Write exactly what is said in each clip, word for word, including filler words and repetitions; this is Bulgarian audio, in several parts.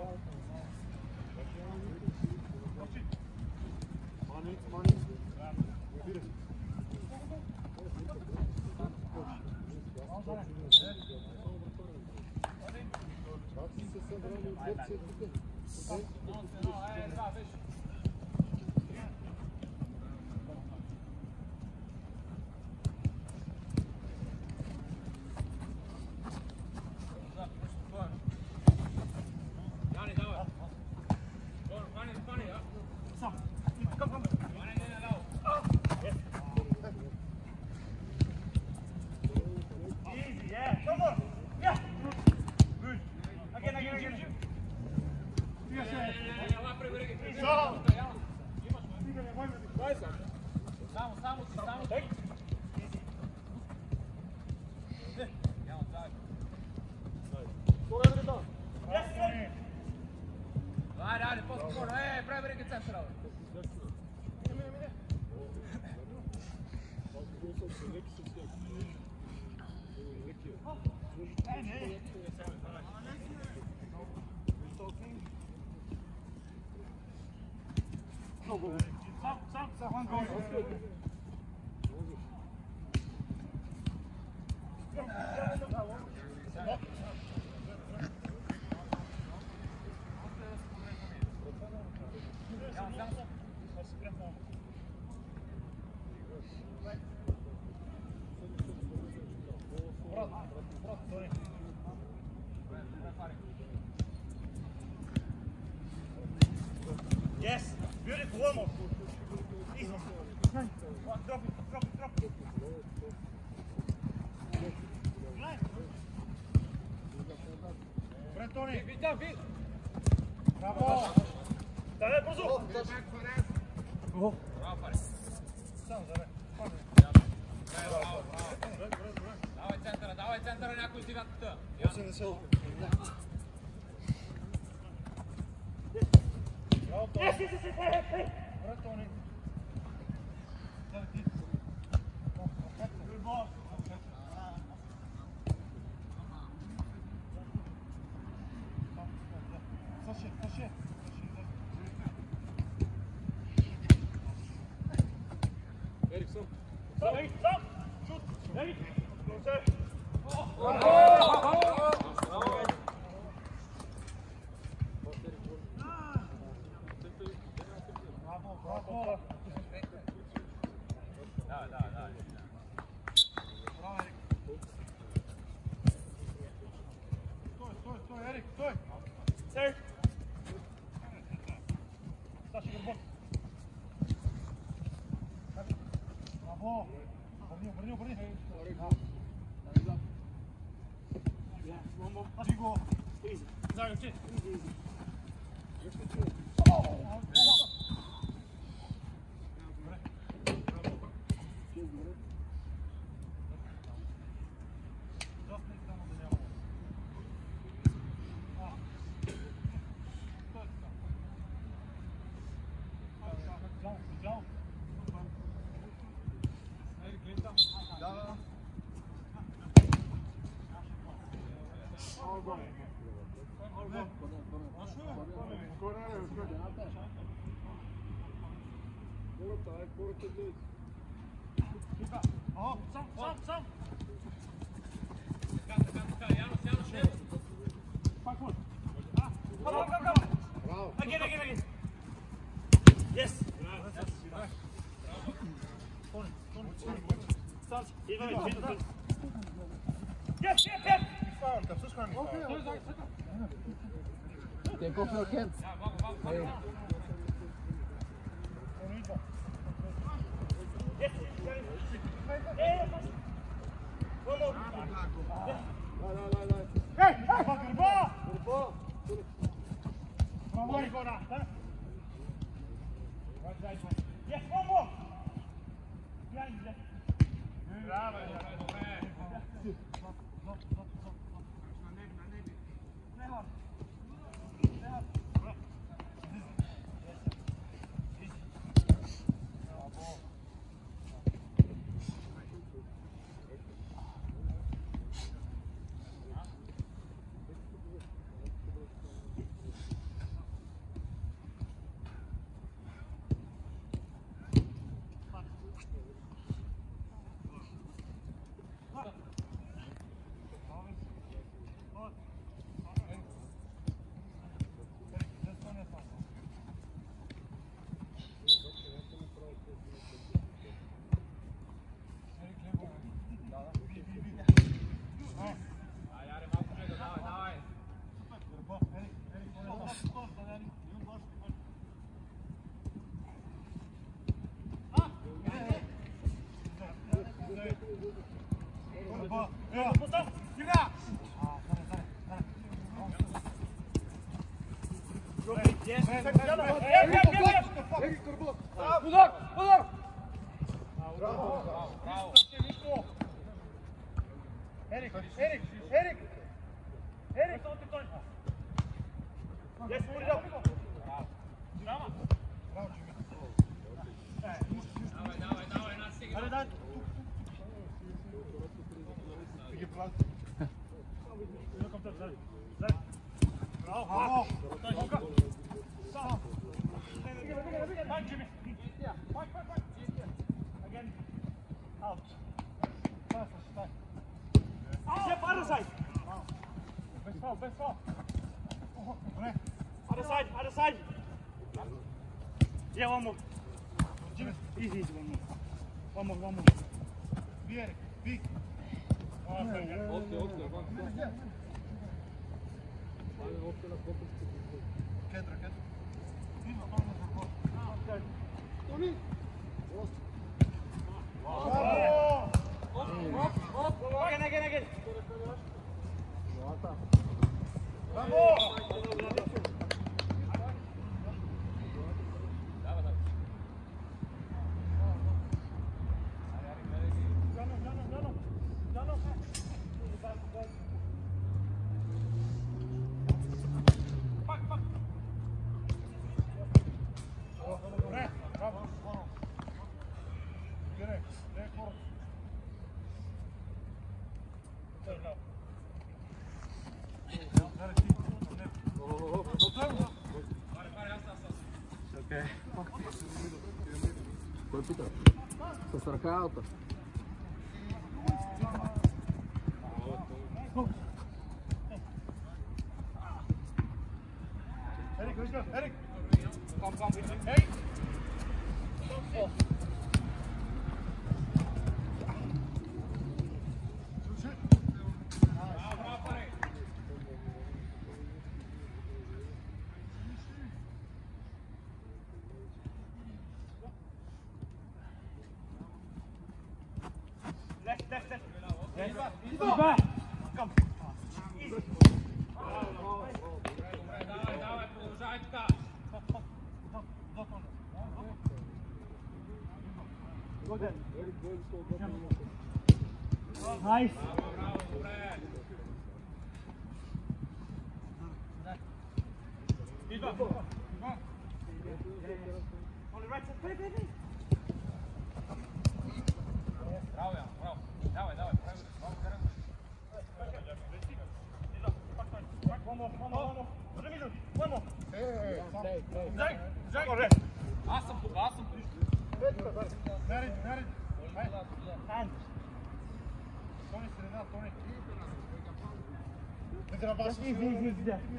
Yes, beautiful, one more. Easy. One, drop it, drop it, drop it. Nice. Brentoni. Vite, vite. Bravo. Dai, posso. Oh. Bravo, fare. Samo, dai. Bravo, bravo. Давай центъра, давай центъра, някой стига тук. Yes, yes, yes, hey, hey. Brentoni. Good ball. Sasha, Sasha. Erik, stop. Stop, Erik, stop. Shoot. Erik. Go, sir. Bravo. Bravo. Da, da, da. Bravo, Erik. Sтой, стой, стой, Erik, стой. Sir. Саша, горбок. Браво. Върни, върни, върни. Паси го. Заедно, че. Oh, sam, sam, sam. Canta, canta, Janos, Janos, Janos. Back one. Ah, come on, come, come. Bravo. Again, again, again. Yes. Bravo. Tony, Tony, Tony. Start. Even with Tony. Yes, yes, yes. Found. Dat is gewoon niet found. Tempo voor Kent. Ja, wacht, wacht, wacht. Yes. Hey, one more. Hey, hey, fuck the ball. The ball. From where you go now? Right side. Yes, one more. Behind you. Bravo, Удар! Удар! Браво! Браво! Ерик! Ерик! Ерик! Ерик! Yes, put it up! Bravo! Браво, Джими! Давай, давай, давай, нас стига. Аре, дай! Ти ги прави. Браво! Браво! Сам! Back, Jimmy! Back, back, back! Again! Out! Step other side! Best foul, best foul! Other side, other side! Yeah, one more. Jimmy, easy, easy, one more. One more, one more. Бий, Ерик, бий! Окей, окей, Кедра, кедра. Again, again, again! Кой пита? С ръка алта. Ерик, вижда, Ерик! Come, come. Ей! Left, left, left! Back! Come! Easy! Давай, давай, продължай така. Go there. Nice. Браво, добре. On the right side. Play, play, play. Браво, Ян, браво. Давай, давай, прави. Браво, карам. One more, one more, one more. One more. Ей, сам. Zach, Zach, on red. Аз съм тук, аз съм тук. Наред, наред. Ай, Hand. Тони, среда, Тони. Не трябва да Just easy, easy, easy there.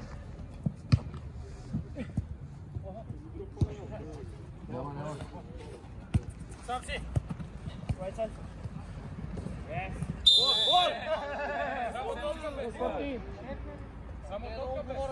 Няма, няма. Stop, see. Right side. Yes. Goal! Само толка, бе. Само толка, бе.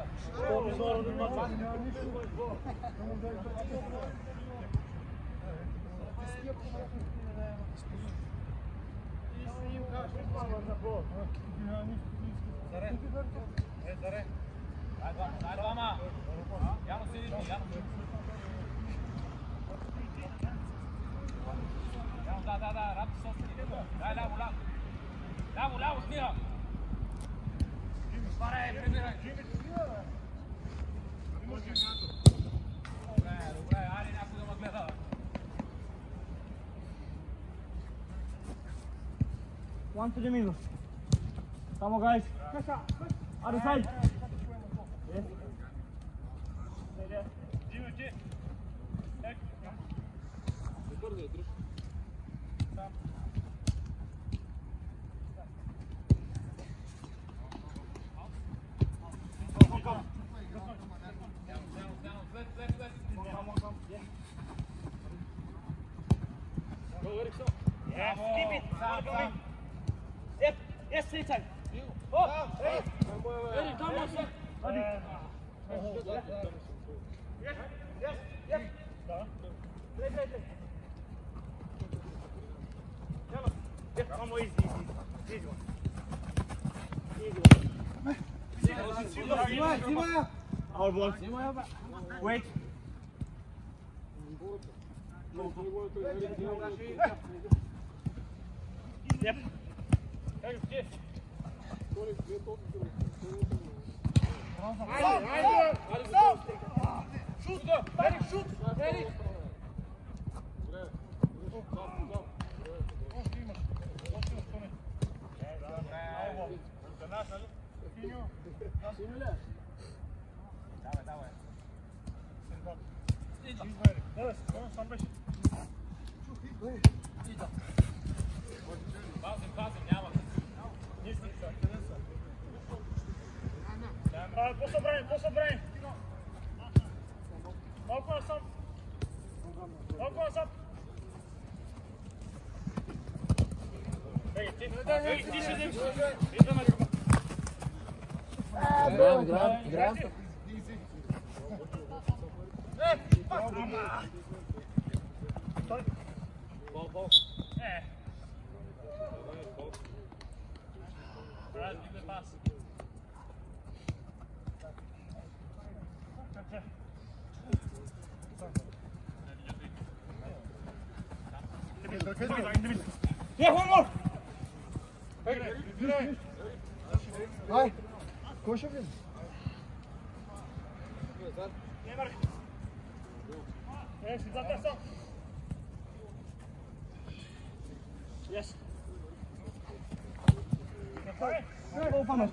Заре. Е, заре. Дай двама, дай двама. Яно седи ти, Яно. Яно, да, да, да, рапи собствени. Дай ляво, ляво. Ляво, ляво, снига. Паре, прибирай. Добре, добре, айде някой да ме гледа. One to the middle. Come on, guys. Other side. Yes. Stay there. Jimmy, ти. Ек. Бързо, друж. Сам. Come, come. Яно, яно, яно, влез, влез, влез. Come on, come. Yeah. Yes, keep it. Follow me. Yep. Yes, stay tight. Oh, hey. Hey, come on, Снимай, снимай! Our ball. Wait. Yep. Shoot! Eric, shoot! Eric! Pazim, pazim, няма. Posao brani, posao brani. Malko nasam. Malko nasam. Ej, ti, ej, ti še idemo. Играем, играем, играем. Стой. Бол, бол. Е. Брат, give pass. Yeah, one more. Vai, coxa mesmo. Yes, atenção. Yes. Opa, mas.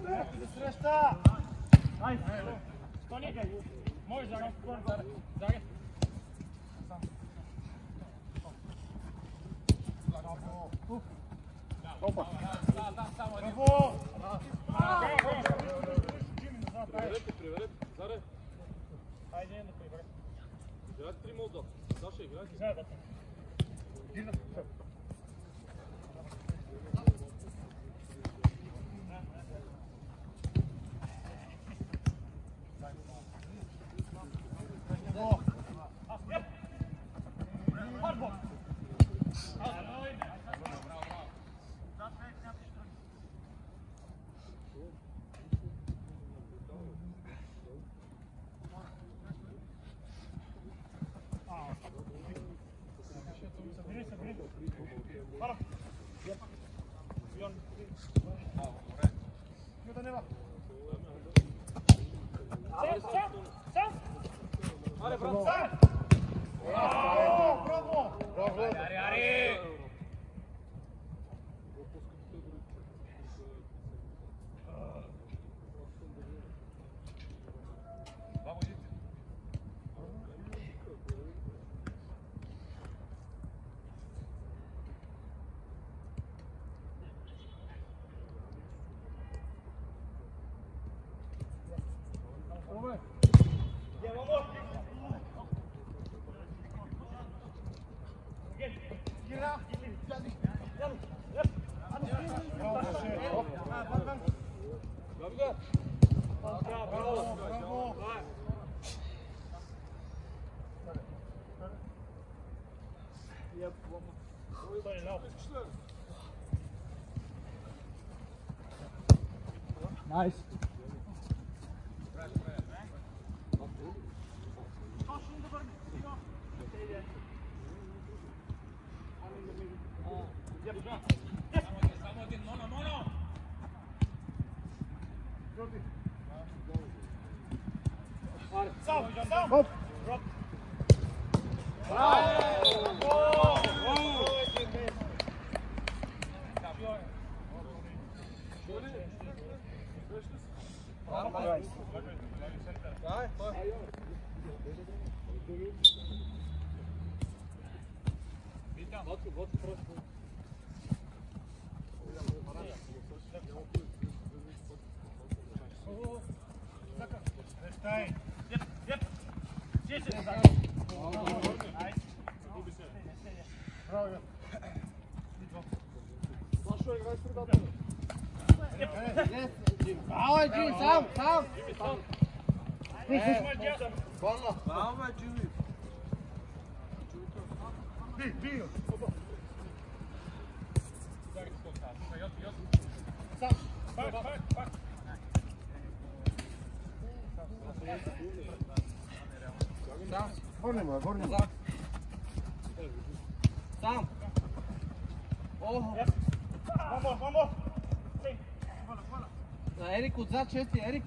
Nice. Tony, можешь загать скоро. Загать. Опа. Да, да, само един. Браво! Приверете, приверете. Заре. Хайде да прибере. Играйте три молда. Саша, играйте. Знае да. Дина. Nice. Само един, моно, моно! Сам, сам! Хоп! Давай, Джи, сам, сам. Вала. Давай, Джи. Би, би. Сам. Бак, бак, бак. Сам. Върни ме, върни ме. Назад. Сам. Охо. One more, one more. Say. На Ерик отзад, чести, Ерик.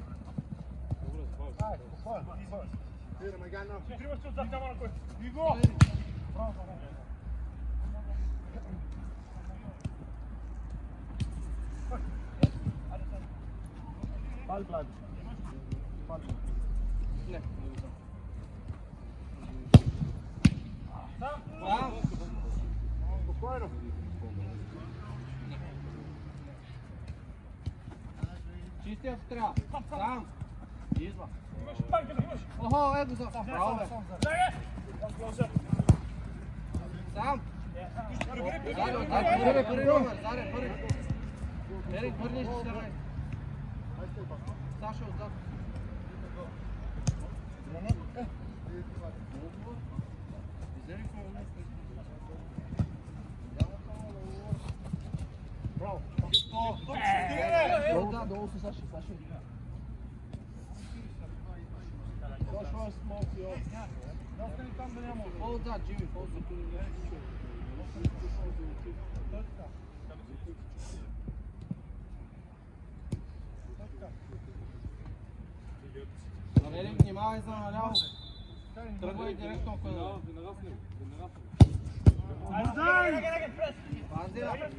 Идеме, гайна. Тримаш отзад, няма на кой. Иго! Пал план. Не. Сам. Сам. Спокойно. Чисти ако трябва. Сам. Изва. Имаш панка, имаш. Охо, ето за. Браво, бе. Заге! Сам. Прибери, Заре, прибери. заре, първи, първи номер, заре, първи. Ерик, върни ще се рай. Саша отзад. Браво. Долу, да, долу с Саши, Саши. Защо е смол си от? Остани там да няма. По-отзад, Джими, по-отзад. Ерик, внимавай за наляво. Тръгвай директно към наляво. Айде, неге, неге, прес. Пази, да.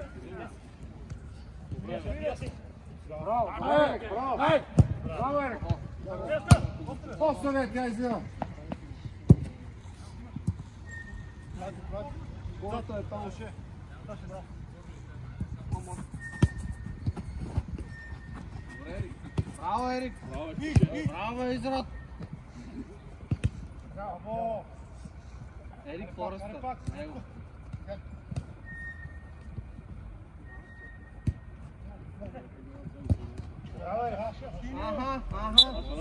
Браво, Ерик, браво. Браво, Ерик. После не, тя извина. Голата е там уше. Браво, Ерик. Браво, Изрод. Браво. Ерик Форестър. Него. Браво, е. Аха, аха.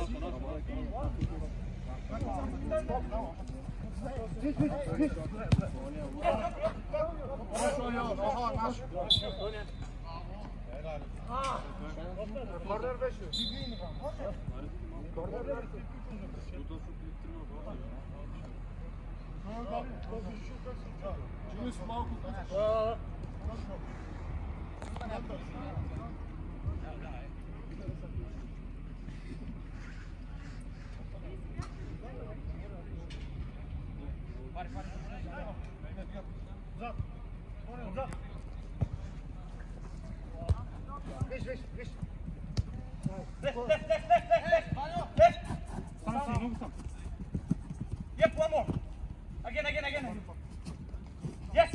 Корнер беше. Корнер беше. Чули си малко. Зад. Зад. Виж, виж, виж. Лев, лев, лев, лев, лев, лев. Лев. Сам си, много сам. Yep, one more. Again, again, again. Yes.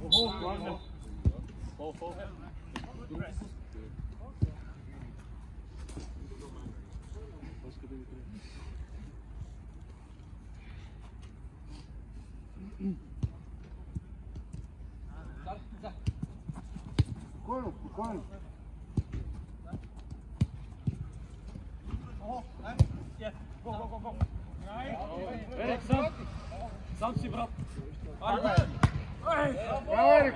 Спокойно, спокойно. Yes. Go, go, go, go. Ерик, сам. Сам си, брат. Браво, Ерик.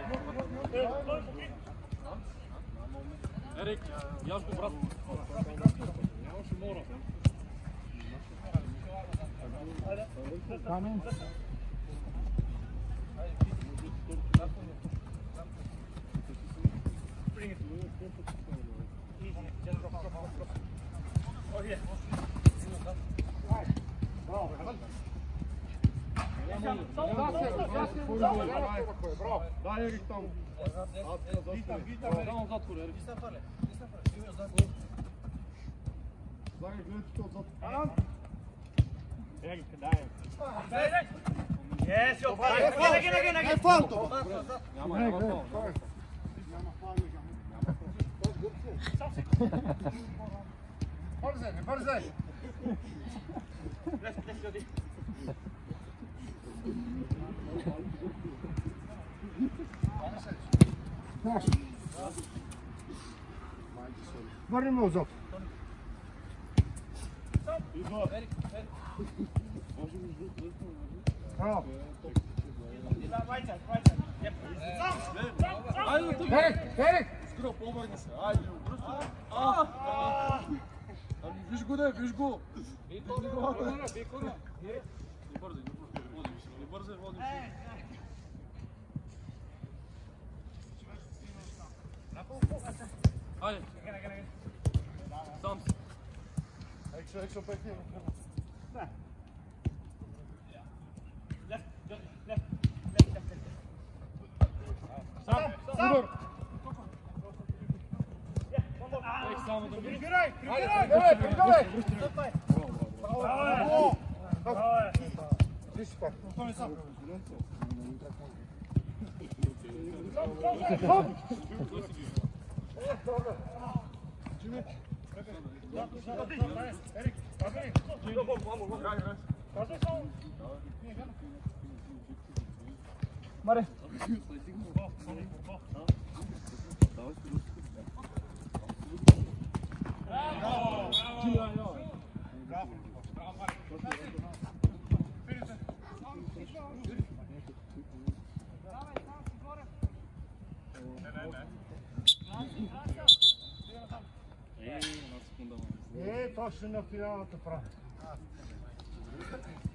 Ерик, яш го, брат. Нямаше мора. Камен. Bring it. Easy. Just drop, drop, drop, drop. Oh, here. Браво. Дай, Ерик, там. Само затвор, Ерик. Дай, гледайте отзад. Yes, you're fine. Again, again, again, again. Е, фанто. Няма, няма фал. Бързай, не бързай. Let's, let's go this. Наш. Върни ме отзад. Браво. Right side, right side. Yep. Айде, тук. Ерик, Ерик. Скоро, по-обърни се. Айде, бръсто. Ами, виж го, да, виж го. Ajde. Sam si. Ekstra, ekstra pekne. Ne. Left, left, left, left, left, left. Sam, sam. Tek samo da mi... Pribiraj, pribiraj. Ajde, pribiraj. Stopaj. Bravo, Bravo. Bravo je. Ti si pa. To mi sam. Erik, Mare. Е, точно на финалната прави.